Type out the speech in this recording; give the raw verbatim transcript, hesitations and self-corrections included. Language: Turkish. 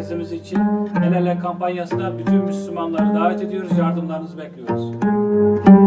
merkezimiz için el ele kampanyasına bütün Müslümanları davet ediyoruz. Yardımlarınızı bekliyoruz.